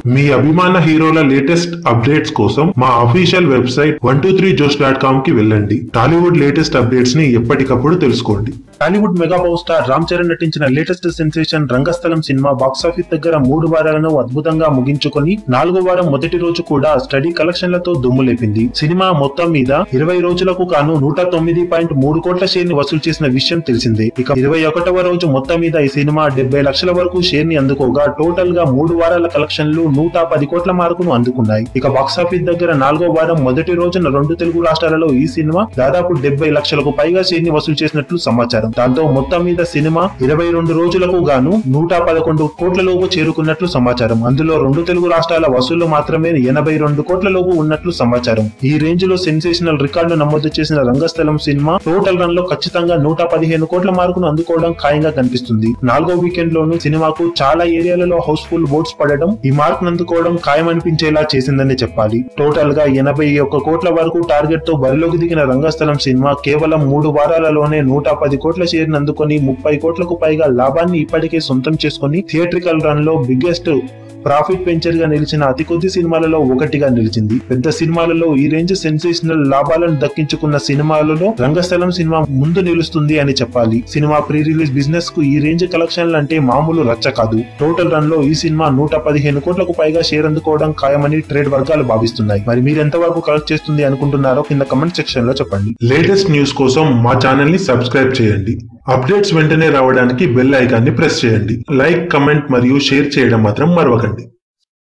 మీ అభిమాన హీరోల latest updates కోసం మా అఫీషియల్ వెబ్సైట్ 123josh.com కి వెళ్ళండి. టాలీవుడ్ లేటెస్ట్ అప్డేట్స్ ని ఎప్పటికప్పుడు తెలుసుకోండి. Tollywood mega power star Ram Charan నటించిన latest sensation Rangasthalam cinema box office దగ్గర 3 వారాలను అద్భుతంగా ముగించుకొని 4వ వారం మొదటి రోజు కూడా స్టడీ కలెక్షన్లతో దుమ్ము లేపింది. సినిమా మొత్తం మీద 20 రోజులకు గాను 109.3 కోట్ల షేర్ ని వసూలు చేసిన విషయం తెలిసిందే. ఇక 21వ రోజు మొత్తం మీద ఈ సినిమా 70 లక్షల వరకు షేర్ ని అందుకోగా టోటల్ గా 3 వారాల కలెక్షన్లు 110 కోట్ల మార్కును అందుకున్నాయి. ఇక బాక్సాఫీస్ దగ్గర 4వ వారం మొదటి రోజున 2 తెలుగు రాష్ట్రాలలో ఈ సినిమా దాదాపు 70 లక్షలకు పైగా షేర్ ని వసూలు చేసినట్లు సమాచారం. దాంతో మొత్తం మీద సినిమా 22 రోజులకు గాను 111 కోట్ల లోపు చేరుకున్నట్లు సమాచారం. అందులో 2 తెలుగు రాష్ట్రాల వసూళ్లు మాత్రమే 82 కోట్ల లోపు ఉన్నట్లు సమాచారం. ఈ రేంజ్ లో సెన్సేషనల్ రికార్డు నమోదు చేసిన రంగస్థలం సినిమా టోటల్ రన్ లో ఖచ్చితంగా 115 కోట్ల మార్కును అందుకోవడం ఖాయంగా కనిపిస్తుంది. 4వ వీకెండ్ లోను సినిమాకు చాలా ఏరియాలలో హౌస్ఫుల్ ఓట్స్ పడడం ఈ మార్క్ అందుకోవడం ఖాయమనిపించేలా చేసిందని చెప్పాలి. టోటల్ గా 81 కోట్ల వరకు టార్గెట్ తో బరిలోకి దిగిన రంగస్థలం సినిమా కేవలం 3 వారాలలోనే 110 కోట్ల షేర్ అందుకొని 30 కోట్లకు పైగా లాభాన్ని ఇప్పటికే సొంతం చేసుకుని థియేట్రికల్ రన్ లో బిగ్గెస్ట్ ప్రాఫిట్ వెంచర్ గా నిలిచిన అతి కొద్ది సినిమాలలో ఒకటిగా నిలిచింది. పెద్ద సినిమాలలో ఈ రేంజ్ సెన్సేషనల్ లాభాలను దక్కించుకున్న సినిమాలలో రంగస్థలం సినిమా ముందు నిలుస్తుంది అని చెప్పాలి. సినిమా ప్రీ రిలీజ్ బిజినెస్ కు ఈ రేంజ్ కలెక్షన్లు అంటే మామూలు రచ్చ కాదు. టోటల్ రన్ లో ఈ సినిమా 115 కోట్లకు పైగా షేర్ అందుకోవడం ఖాయమని ట్రేడ్ వర్గాలు భావిస్తున్నాయి. మరి మీరు ఎంత వరకు కలెక్ట్ చేస్తుంది అనుకుంటున్నారో కింద కమెంట్ సెక్షన్ లో చెప్పండి. లేటెస్ట్ న్యూస్ కోసం మా ఛానల్ ని సబ్స్క్రైబ్ చేయండి. అప్డేట్స్ వెంటనే రావడానికి బెల్ ఐకాన్ ని ప్రెస్ చేయండి. లైక్, కమెంట్ మరియు షేర్ చేయడం మాత్రం మరవకండి.